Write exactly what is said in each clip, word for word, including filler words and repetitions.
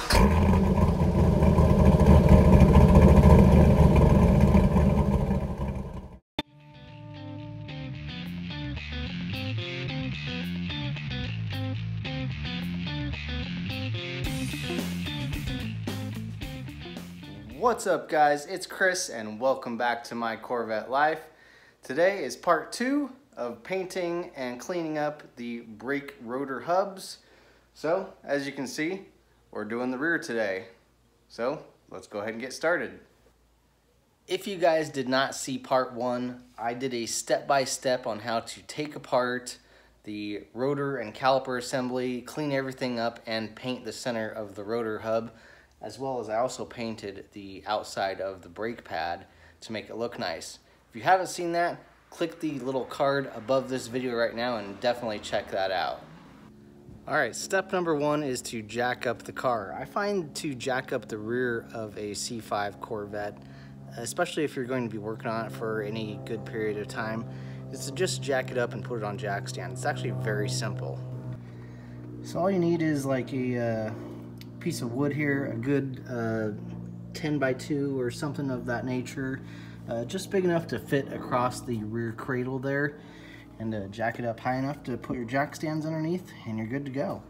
What's up, guys? It's Chris and welcome back to my Corvette life. Today is part two of painting and cleaning up the brake rotor hubs. So as you can see, we're doing the rear today. So let's go ahead and get started. If you guys did not see part one, I did a step-by-step on how to take apart the rotor and caliper assembly, clean everything up, and paint the center of the rotor hub, as well as I also painted the outside of the brake pad to make it look nice. If you haven't seen that, click the little card above this video right now and definitely check that out. Alright, step number one is to jack up the car. I find to jack up the rear of a C five Corvette, especially if you're going to be working on it for any good period of time, is to just jack it up and put it on jack stand. It's actually very simple. So all you need is like a uh, piece of wood here, a good uh, ten by two or something of that nature, uh, just big enough to fit across the rear cradle there, and uh, jack it up high enough to put your jack stands underneath, and you're good to go.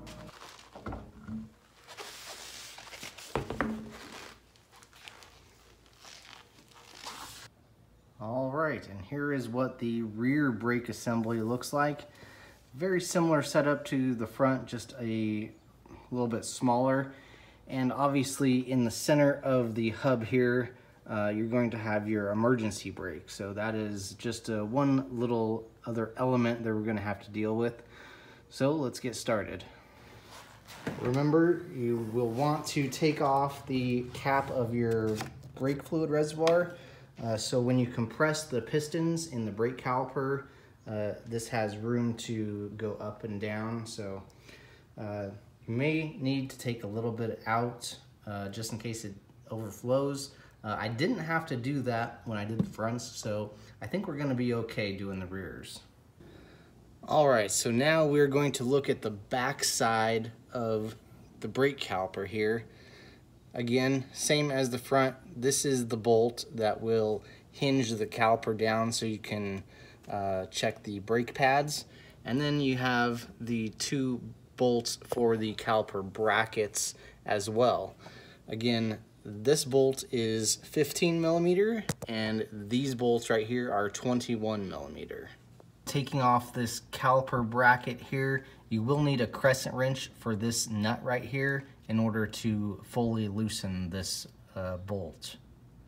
Alright, and here is what the rear brake assembly looks like. Very similar setup to the front, just a a little bit smaller, and obviously in the center of the hub here uh, you're going to have your emergency brake, so that is just uh, one little other element that we're going to have to deal with. So let's get started. Remember, you will want to take off the cap of your brake fluid reservoir, uh, so when you compress the pistons in the brake caliper, uh, this has room to go up and down, so uh, you may need to take a little bit out uh, just in case it overflows. Uh, I didn't have to do that when I did the fronts, so I think we're going to be okay doing the rears. Alright, so now we're going to look at the back side of the brake caliper here. Again, same as the front, this is the bolt that will hinge the caliper down so you can uh, check the brake pads. And then you have the two bolts for the caliper brackets as well. Again, this bolt is fifteen millimeter and these bolts right here are twenty-one millimeter. Taking off this caliper bracket here, you will need a crescent wrench for this nut right here in order to fully loosen this uh, bolt.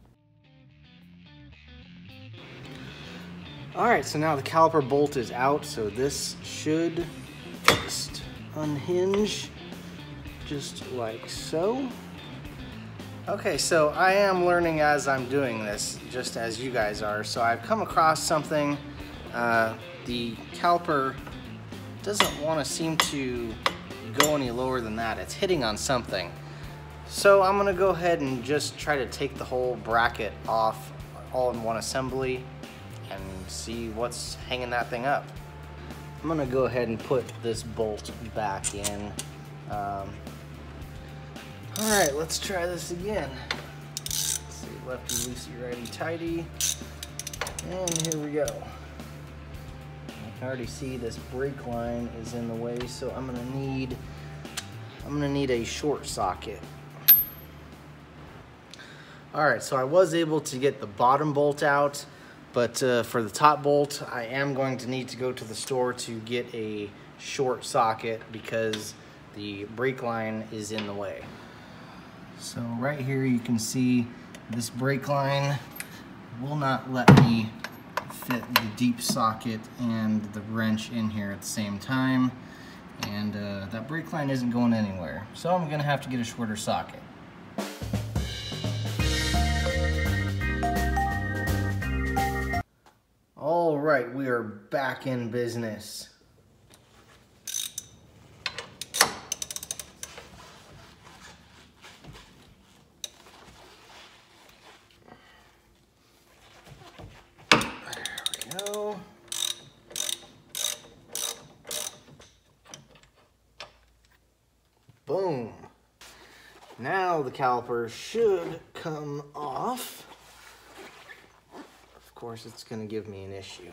Alright, so now the caliper bolt is out, so this should just unhinge just like so. Okay, so I am learning as I'm doing this, just as you guys are. So I've come across something. Uh, the caliper doesn't want to seem to go any lower than that. It's hitting on something. So I'm gonna go ahead and just try to take the whole bracket off all in one assembly and see what's hanging that thing up. I'm gonna go ahead and put this bolt back in. Um, all right, let's try this again. Let's see, lefty, loosey, righty, tighty. And here we go. I can already see this brake line is in the way, so I'm gonna need, I'm gonna need a short socket. All right, so I was able to get the bottom bolt out, but uh, for the top bolt, I am going to need to go to the store to get a short socket because the brake line is in the way. So right here you can see this brake line will not let me fit the deep socket and the wrench in here at the same time, and uh, that brake line isn't going anywhere. So I'm gonna have to get a shorter socket. All right, we are back in business. There we go. Boom. Now the caliper should come off. Of course, it's going to give me an issue.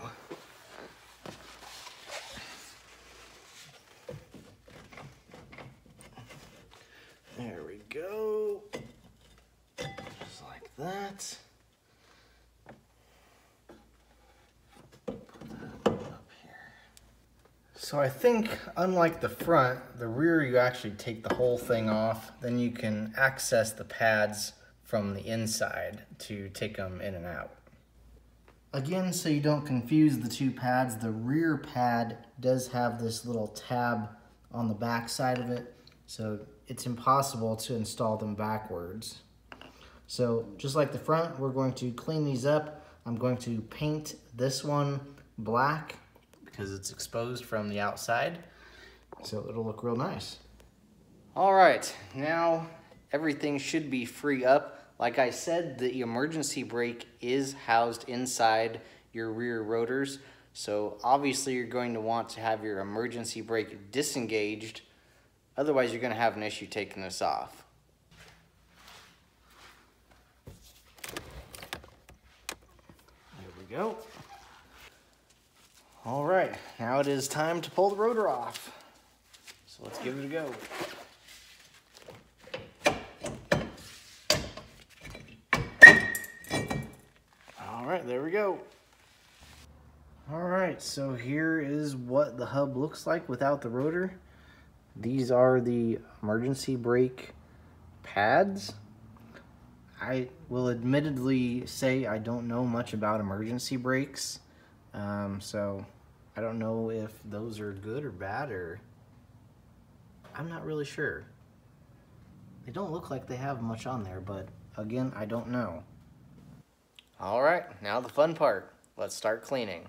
There we go. Just like that. So I think, unlike the front, the rear you actually take the whole thing off, then you can access the pads from the inside to take them in and out. Again, so you don't confuse the two pads, the rear pad does have this little tab on the back side of it, so it's impossible to install them backwards. So just like the front, we're going to clean these up. I'm going to paint this one black, because it's exposed from the outside, so it'll look real nice. All right, now everything should be free up. Like I said, the emergency brake is housed inside your rear rotors, so obviously you're going to want to have your emergency brake disengaged, otherwise you're going to have an issue taking this off. There we go. All right, now it is time to pull the rotor off. So let's give it a go. All right, there we go. All right, so here is what the hub looks like without the rotor. These are the emergency brake pads. I will admittedly say I don't know much about emergency brakes. Um, so I don't know if those are good or bad, or I'm not really sure. They don't look like they have much on there, but again, I don't know. All right, now the fun part. Let's start cleaning.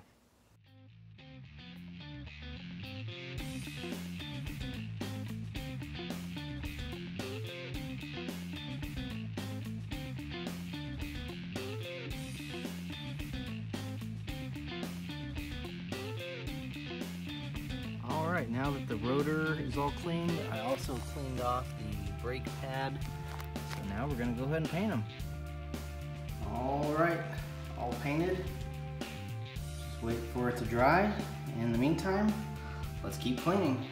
Alright, now that the rotor is all cleaned, I also cleaned off the brake pad. So now we're going to go ahead and paint them. Alright, all painted. Just wait for it to dry. In the meantime, let's keep cleaning.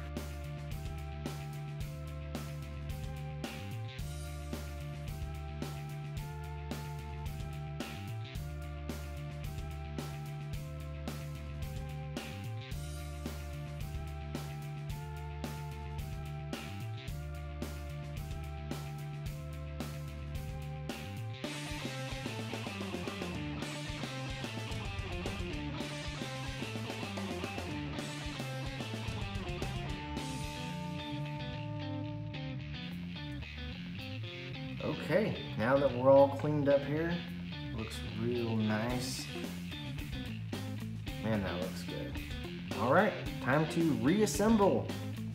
Okay, now that we're all cleaned up here, looks real nice. Man, that looks good. All right, time to reassemble.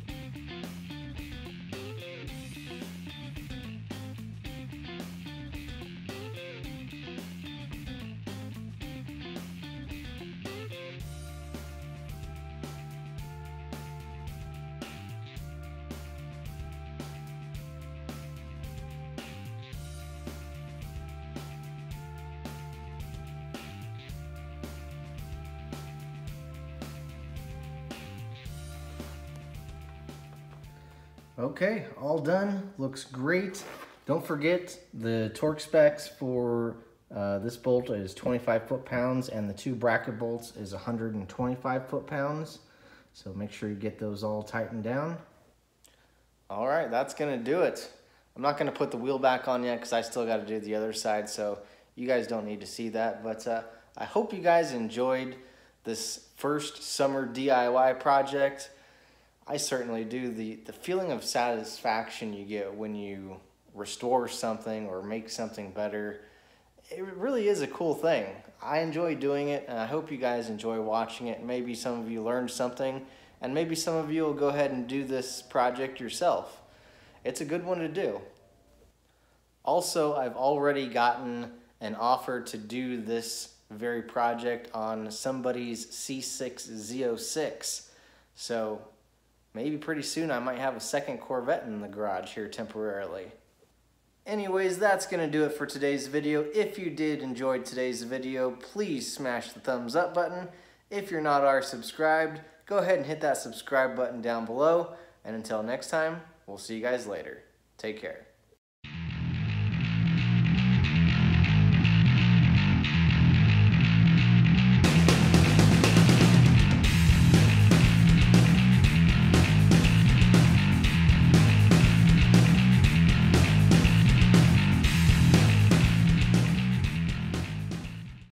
Okay, all done. Looks great. Don't forget the torque specs for uh, this bolt is twenty-five foot-pounds and the two bracket bolts is one hundred twenty-five foot-pounds. So make sure you get those all tightened down. All right, that's gonna do it. I'm not gonna put the wheel back on yet because I still gotta do the other side, so you guys don't need to see that. But uh, I hope you guys enjoyed this first summer D I Y project. I certainly do. The, the feeling of satisfaction you get when you restore something or make something better, it really is a cool thing. I enjoy doing it, and I hope you guys enjoy watching it. Maybe some of you learned something, and maybe some of you will go ahead and do this project yourself. It's a good one to do. Also, I've already gotten an offer to do this very project on somebody's C six Z zero six. So maybe pretty soon I might have a second Corvette in the garage here temporarily. Anyways, that's going to do it for today's video. If you did enjoy today's video, please smash the thumbs up button. If you're not already subscribed, go ahead and hit that subscribe button down below. And until next time, we'll see you guys later. Take care.